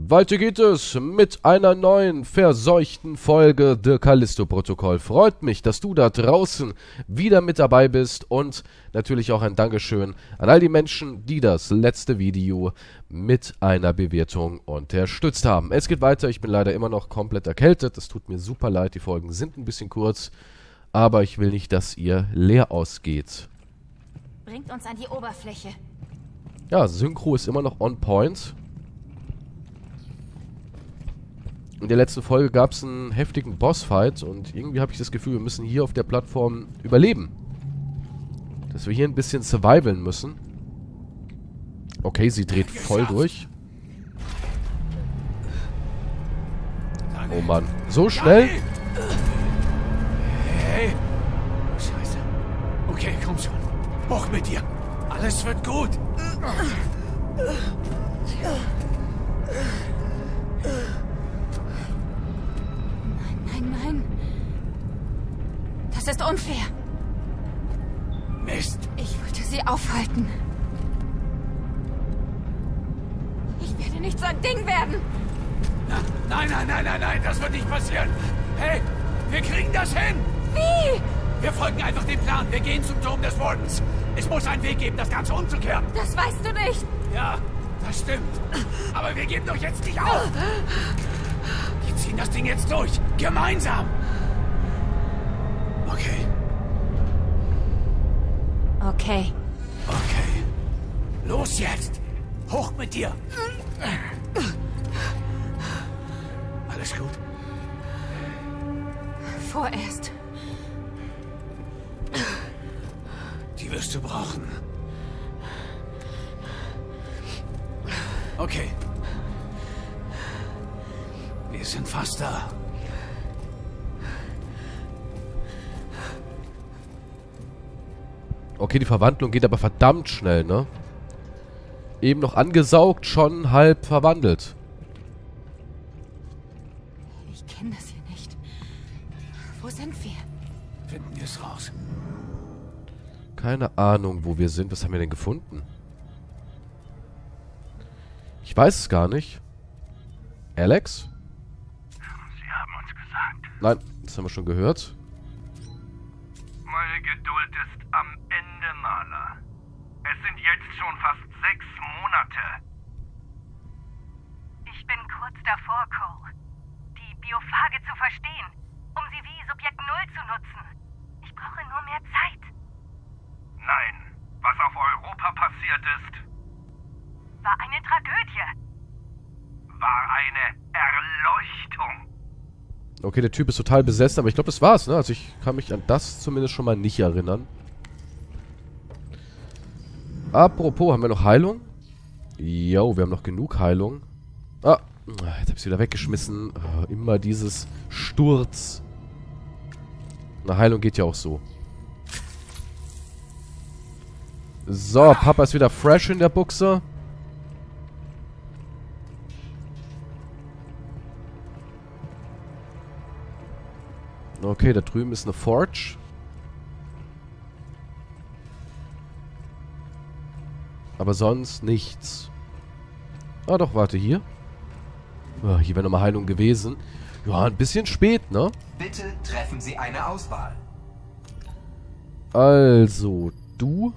Weiter geht es mit einer neuen verseuchten Folge The Callisto-Protokoll. Freut mich, dass du da draußen wieder mit dabei bist und natürlich auch ein Dankeschön an all die Menschen, die das letzte Video mit einer Bewertung unterstützt haben. Es geht weiter, ich bin leider immer noch komplett erkältet, es tut mir super leid, die Folgen sind ein bisschen kurz, aber ich will nicht, dass ihr leer ausgeht. Bringt uns an die Oberfläche. Ja, Synchro ist immer noch on point. In der letzten Folge gab es einen heftigen Bossfight und irgendwie habe ich das Gefühl, wir müssen hier auf der Plattform überleben. Dass wir hier ein bisschen survivalen müssen. Okay, sie dreht voll durch. Oh Mann, so schnell? Hey! Scheiße. Okay, komm schon. Hoch mit dir. Alles wird gut. Nein. Das ist unfair. Mist. Ich wollte sie aufhalten. Ich werde nicht so ein Ding werden. Nein, das wird nicht passieren. Hey, wir kriegen das hin. Wie? Wir folgen einfach dem Plan. Wir gehen zum Turm des Wardens. Es muss einen Weg geben, das Ganze umzukehren. Das weißt du nicht. Ja, das stimmt. Aber wir geben doch jetzt nicht auf. Wir ziehen das Ding jetzt durch. Gemeinsam. Okay. Okay. Los jetzt. Hoch mit dir. Alles gut? Vorerst. Die wirst du brauchen. Okay. Wir sind fast da. Okay, die Verwandlung geht aber verdammt schnell, ne? Eben noch angesaugt, schon halb verwandelt. Ich kenne das hier nicht. Wo sind wir? Finden wir es raus. Keine Ahnung, wo wir sind. Was haben wir denn gefunden? Ich weiß es gar nicht. Alex? Sie haben uns gesagt. Nein, das haben wir schon gehört. Meine Geduld ist am Ende, Maler. Es sind jetzt schon fast 6 Monate. Ich bin kurz davor, Cole. Die Biophage zu verstehen, um sie wie Subjekt Null zu nutzen. Ich brauche nur mehr Zeit. Nein, was auf Europa passiert ist, war eine Tragödie. War eine Erleuchtung. Okay, der Typ ist total besessen, aber ich glaube, das war's, ne? Also ich kann mich an das zumindest schon mal nicht erinnern. Apropos, haben wir noch Heilung? Jo, wir haben noch genug Heilung. Ah, jetzt hab ich's wieder weggeschmissen. Immer dieses Sturz. Na, Heilung geht ja auch so. So, Papa ist wieder fresh in der Buchse. Okay, da drüben ist eine Forge. Aber sonst nichts. Ah doch, warte, hier. Ah, hier wäre nochmal Heilung gewesen. Ja, ein bisschen spät, ne? Bitte treffen Sie eine Auswahl. Also, du.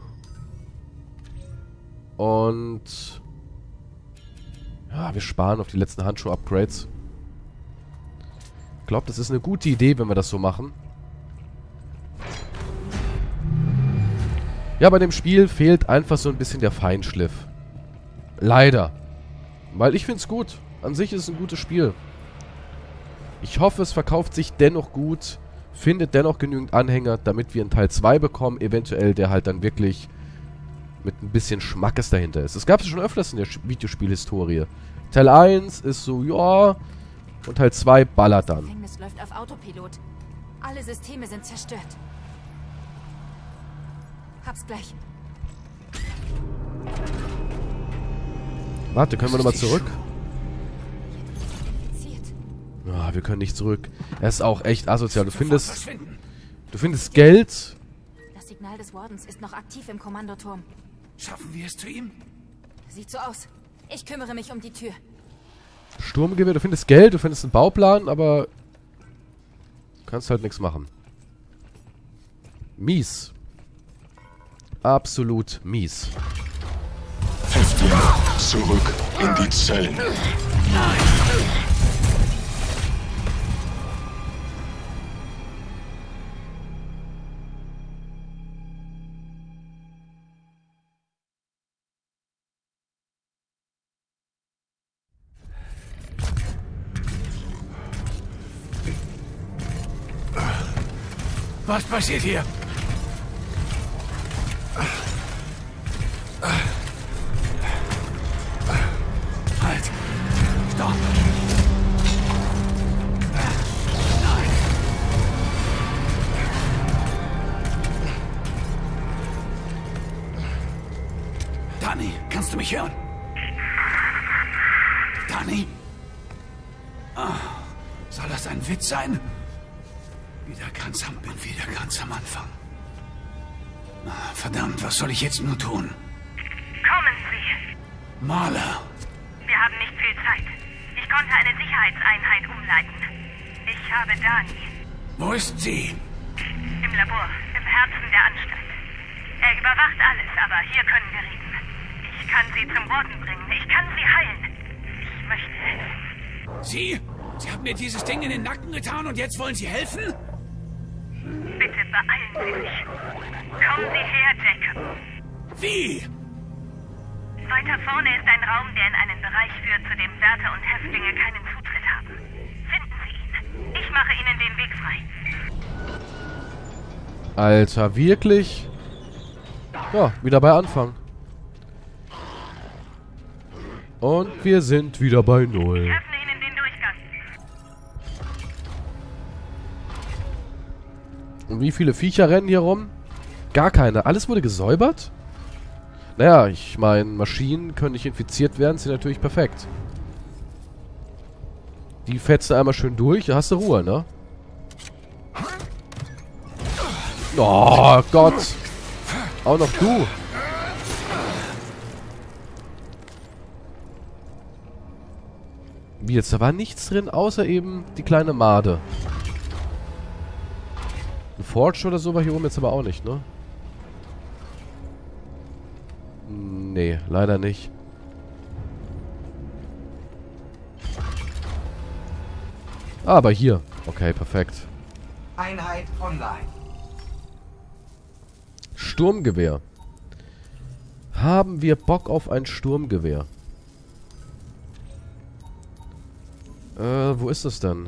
Und... ja, wir sparen auf die letzten Handschuh-Upgrades. Ich glaube, das ist eine gute Idee, wenn wir das so machen. Ja, bei dem Spiel fehlt einfach so ein bisschen der Feinschliff. Leider. Weil ich finde es gut. An sich ist es ein gutes Spiel. Ich hoffe, es verkauft sich dennoch gut, findet dennoch genügend Anhänger, damit wir einen Teil 2 bekommen, eventuell, der halt dann wirklich mit ein bisschen Schmackes dahinter ist. Das gab es schon öfters in der Videospielhistorie. Teil 1 ist so, ja, und Teil 2 ballert dann. Das Gefängnis läuft auf Autopilot. Alle Systeme sind zerstört. Hab's gleich. Warte, können wir nochmal zurück? Identifiziert. Ja, wir können nicht zurück. Er ist auch echt asozial. Du Sofort findest verschwinden. Geld. Das Signal des Wardens ist noch aktiv im Kommandoturm. Schaffen wir es zu ihm? Sieht so aus. Ich kümmere mich um die Tür. Sturmgewehr. Du findest Geld, du findest einen Bauplan, aber kannst halt nichts machen. Mies. Absolut mies. Häftlinge, zurück in die Zellen. Was passiert hier? Halt! Stopp! Nein! Dani, kannst du mich hören? Dani? Soll das ein Witz sein? Bin wieder ganz am Anfang. Verdammt, was soll ich jetzt nur tun? Kommen Sie. Marla. Wir haben nicht viel Zeit. Ich konnte eine Sicherheitseinheit umleiten. Ich habe Dani. Wo ist sie? Im Labor, im Herzen der Anstalt. Er überwacht alles, aber hier können wir reden. Ich kann Sie zum Worten bringen. Ich kann Sie heilen. Ich möchte helfen. Sie? Sie haben mir dieses Ding in den Nacken getan und jetzt wollen Sie helfen? Bitte beeilen Sie sich. Kommen Sie her, Jacob. Wie? Weiter vorne ist ein Raum, der in einen Bereich führt, zu dem Wärter und Häftlinge keinen Zutritt haben. Finden Sie ihn. Ich mache Ihnen den Weg frei. Alter, wirklich? Ja, wieder bei Anfang. Und wir sind wieder bei 0. Ich öffne Ihnen den Durchgang. Und wie viele Viecher rennen hier rum? Gar keine. Alles wurde gesäubert? Naja, ich meine, Maschinen können nicht infiziert werden, sind natürlich perfekt. Die fetzen einmal schön durch, da hast du Ruhe, ne? Oh Gott! Auch noch du! Wie jetzt? Da war nichts drin, außer eben die kleine Made. Ein Forge oder so war hier oben jetzt aber auch nicht, ne? Nee, leider nicht. Aber hier. Okay, perfekt. Einheit online. Sturmgewehr. Haben wir Bock auf ein Sturmgewehr? Wo ist es denn?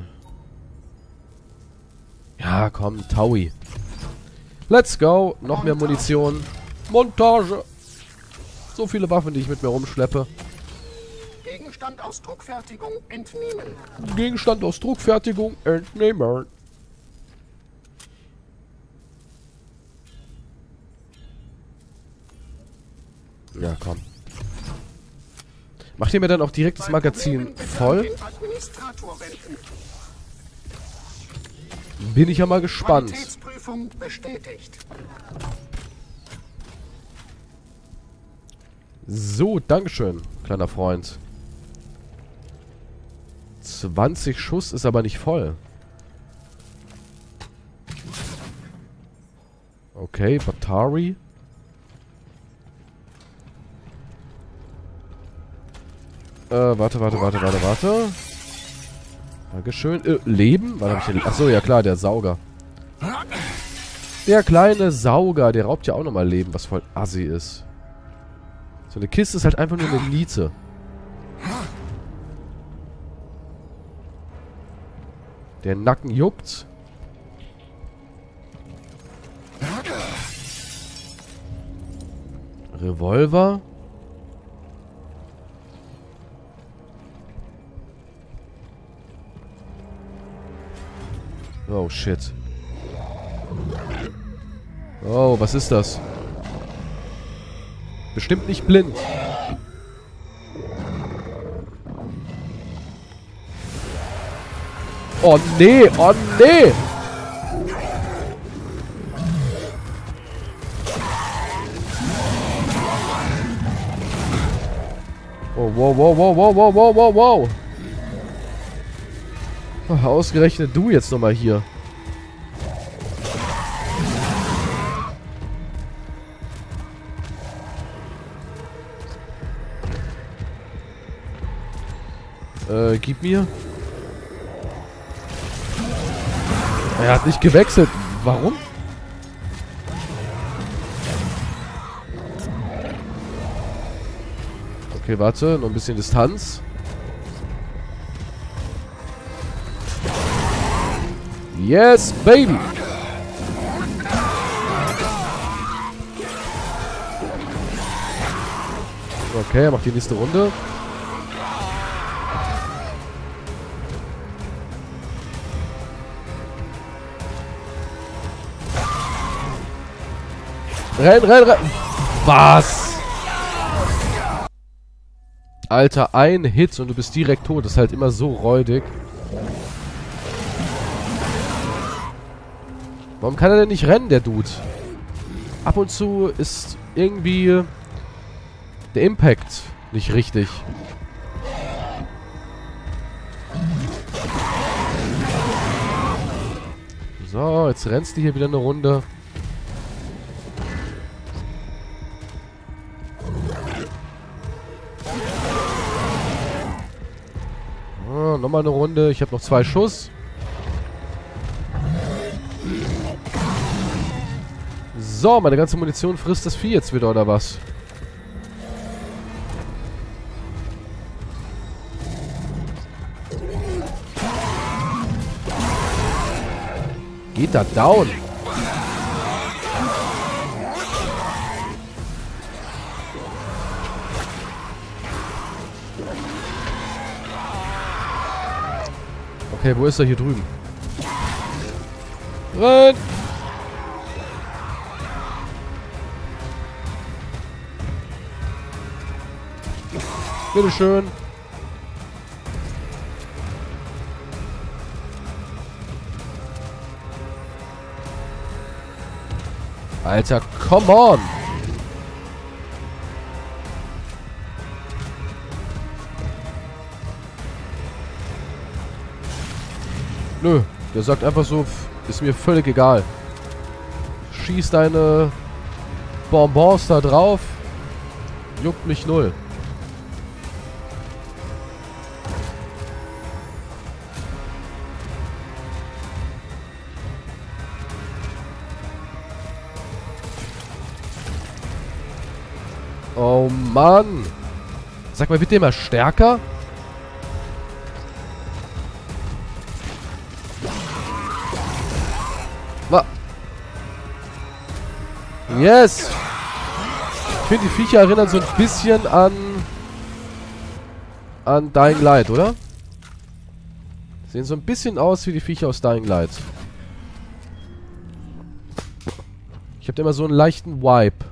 Ja, komm, Taui. Let's go. Noch mehr Munition. Montage. So viele Waffen, die ich mit mir rumschleppe. Gegenstand aus Druckfertigung entnehmen. Gegenstand aus Druckfertigung entnehmen. Ja, komm. Macht ihr mir dann auch direkt das Magazin voll? Bin ich ja mal gespannt. Qualitätsprüfung bestätigt. So, Dankeschön, kleiner Freund. 20 Schuss ist aber nicht voll. Okay, Batari. Warte. Dankeschön. Leben? Was hab ich denn? Achso, ja klar, der Sauger. Der kleine Sauger, der raubt ja auch nochmal Leben, was voll assi ist. So eine Kiste ist halt einfach nur eine Niete. Der Nacken juckt. Revolver. Oh, shit. Oh, was ist das? Bestimmt nicht blind. Oh, nee. Oh, nee. Oh, wow. Ach, ausgerechnet du jetzt nochmal hier. Gib mir. Er hat nicht gewechselt. Warum? Okay, warte. Noch ein bisschen Distanz. Yes, baby! Okay, er macht die nächste Runde. Renn, renn, renn! Was? Alter, ein Hit und du bist direkt tot. Das ist halt immer so räudig. Warum kann er denn nicht rennen, der Dude? Ab und zu ist irgendwie der Impact nicht richtig. So, jetzt rennst du hier wieder eine Runde. Oh, nochmal eine Runde. Ich habe noch 2 Schuss. So, meine ganze Munition frisst das Vieh jetzt wieder, oder was? Geht da down? Okay, wo ist er? Hier drüben. Renn! Bitteschön. Alter, come on! Nö, der sagt einfach so, ist mir völlig egal. Schieß deine Bonbons da drauf. Juckt mich null. Oh Mann. Sag mal, wird der mal stärker? Yes! Ich finde, die Viecher erinnern so ein bisschen an Dying Light, oder? Sehen so ein bisschen aus wie die Viecher aus Dying Light. Ich habe immer so einen leichten Vibe.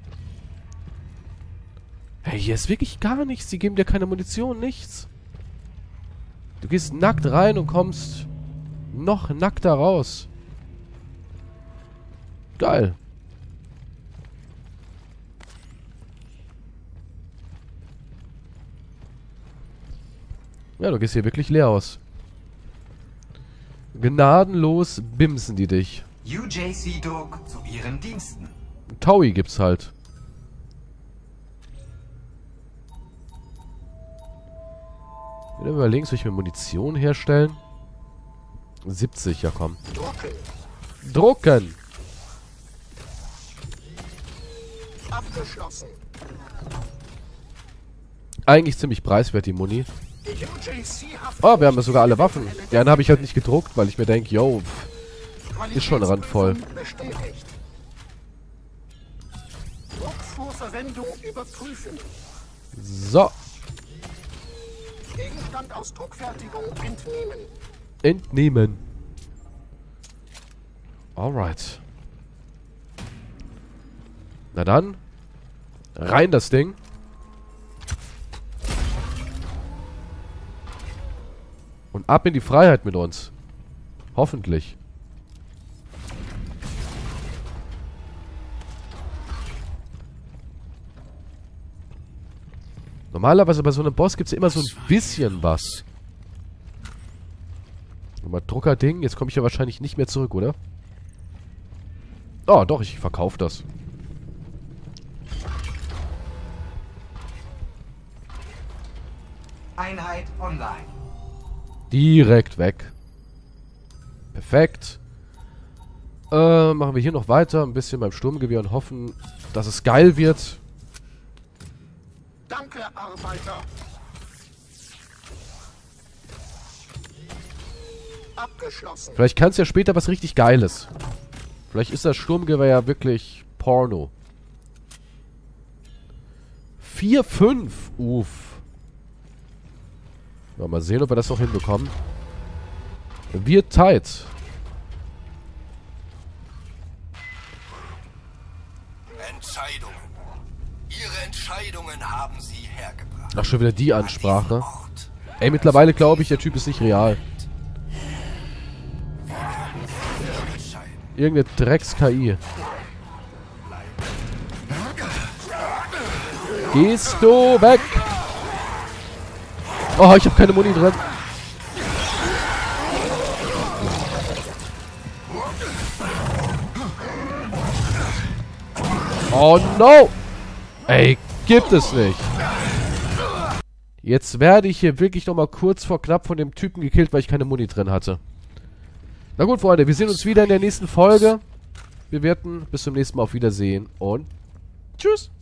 Hey, hier ist wirklich gar nichts. Die geben dir keine Munition, nichts. Du gehst nackt rein und kommst noch nackter raus. Geil. Ja, du gehst hier wirklich leer aus. Gnadenlos bimsen die dich. UJC Dog zu Ihren Diensten. Taui gibt's halt. Ich will überlegen, soll ich mir Munition herstellen? 70, ja komm. Drucken! Abgeschlossen. Eigentlich ziemlich preiswert, die Muni. Oh, wir haben ja sogar alle Waffen. Die eine habe ich halt nicht gedruckt, weil ich mir denke, yo, ist schon randvoll. Bestätigt. Druck vor Verwendung überprüfen. So. Gegenstand aus Druckfertigung entnehmen. Entnehmen. Alright. Na dann. Rein das Ding. Und ab in die Freiheit mit uns. Hoffentlich. Normalerweise bei so einem Boss gibt es ja immer so ein bisschen was. Nochmal Druckerding. Jetzt komme ich ja wahrscheinlich nicht mehr zurück, oder? Oh, doch, ich verkaufe das. Einheit online. Direkt weg. Perfekt. Machen wir hier noch weiter. Ein bisschen beim Sturmgewehr und hoffen, dass es geil wird. Danke, Arbeiter. Abgeschlossen. Vielleicht kann es ja später was richtig Geiles. Vielleicht ist das Sturmgewehr ja wirklich Porno. 4,5. Uff. Mal sehen, ob wir das noch hinbekommen. Wird tight. Entscheidungen. Ihre Entscheidungen haben Sie hergebracht. Ach, schon wieder die Ansprache. Ey, mittlerweile glaube ich, der Typ ist nicht real. Irgendeine Drecks-KI. Gehst du weg? Oh, ich habe keine Muni drin. Oh no! Ey, gibt es nicht. Jetzt werde ich hier wirklich nochmal kurz vor knapp von dem Typen gekillt, weil ich keine Muni drin hatte. Na gut, Freunde, wir sehen uns wieder in der nächsten Folge. Wir werden bis zum nächsten Mal auf Wiedersehen und tschüss.